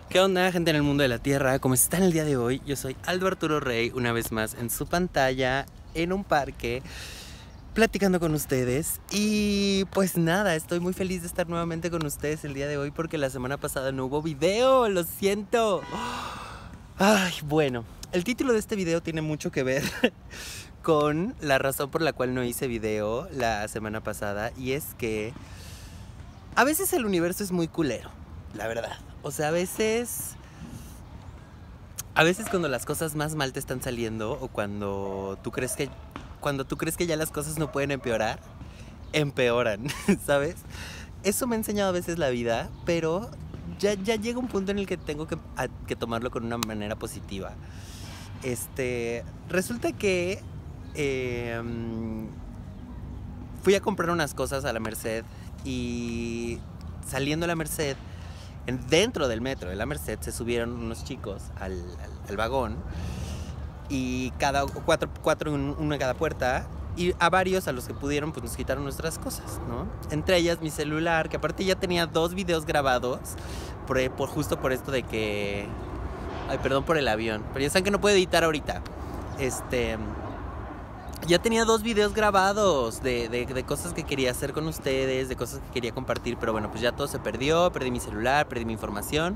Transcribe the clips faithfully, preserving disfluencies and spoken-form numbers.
¿Qué onda, gente en el mundo de la tierra? ¿Cómo están el día de hoy? Yo soy Aldo Arturo Rey, una vez más en su pantalla, en un parque, platicando con ustedes. Y pues nada, estoy muy feliz de estar nuevamente con ustedes el día de hoy porque la semana pasada no hubo video, lo siento. Ay, bueno, el título de este video tiene mucho que ver con la razón por la cual no hice video la semana pasada, y es que a veces el universo es muy culero, la verdad. O sea, a veces... A veces cuando las cosas más mal te están saliendo, o cuando tú crees que... Cuando tú crees que ya las cosas no pueden empeorar, empeoran, ¿sabes? Eso me ha enseñado a veces la vida, pero ya, ya llega un punto en el que tengo que, a, que tomarlo con una manera positiva. Este... Resulta que... Eh, fui a comprar unas cosas a la Merced y... Saliendo a la Merced... Dentro del metro de la Merced se subieron unos chicos al, al, al vagón, y cada cuatro, cuatro uno en cada puerta, y a varios a los que pudieron pues nos quitaron nuestras cosas, ¿no? Entre ellas mi celular, que aparte ya tenía dos videos grabados por, por justo por esto de que... Ay, perdón por el avión, pero ya saben que no puedo editar ahorita. Este... Ya tenía dos videos grabados de, de, de cosas que quería hacer con ustedes, de cosas que quería compartir, pero bueno, pues ya todo se perdió, perdí mi celular, perdí mi información.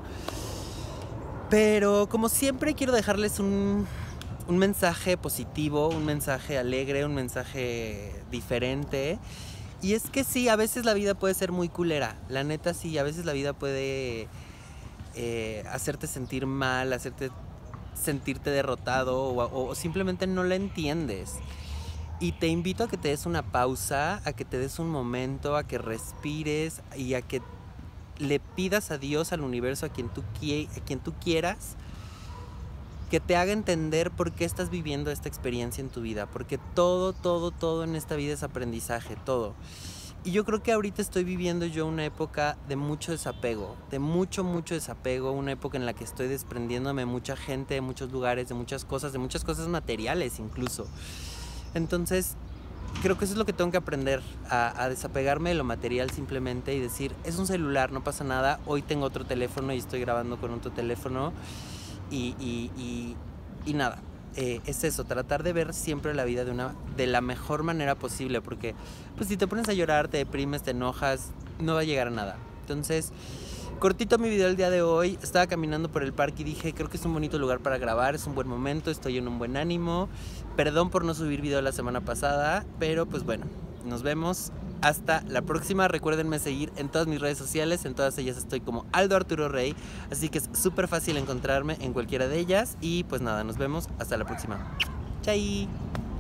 Pero como siempre quiero dejarles un, un mensaje positivo, un mensaje alegre, un mensaje diferente. Y es que sí, a veces la vida puede ser muy culera, la neta sí, a veces la vida puede eh, hacerte sentir mal, hacerte sentirte derrotado, o, o simplemente no la entiendes. Y te invito a que te des una pausa, a que te des un momento, a que respires y a que le pidas a Dios, al universo, a quien tú, a quien tú quieras, que te haga entender por qué estás viviendo esta experiencia en tu vida. Porque todo, todo, todo en esta vida es aprendizaje, todo. Y yo creo que ahorita estoy viviendo yo una época de mucho desapego, de mucho, mucho desapego, una época en la que estoy desprendiéndome de mucha gente, de muchos lugares, de muchas cosas, de muchas cosas materiales incluso. Entonces, creo que eso es lo que tengo que aprender, a, a desapegarme de lo material simplemente y decir, es un celular, no pasa nada, hoy tengo otro teléfono y estoy grabando con otro teléfono y, y, y, y nada, eh, es eso, tratar de ver siempre la vida de, una, de la mejor manera posible, porque pues si te pones a llorar, te deprimes, te enojas, no va a llegar a nada. Entonces... Cortito mi video el día de hoy, estaba caminando por el parque y dije, creo que es un bonito lugar para grabar, es un buen momento, estoy en un buen ánimo. Perdón por no subir video la semana pasada, pero pues bueno, nos vemos hasta la próxima. Recuérdenme seguir en todas mis redes sociales, en todas ellas estoy como Aldo Arturo Rey, así que es súper fácil encontrarme en cualquiera de ellas. Y pues nada, nos vemos hasta la próxima. Chai.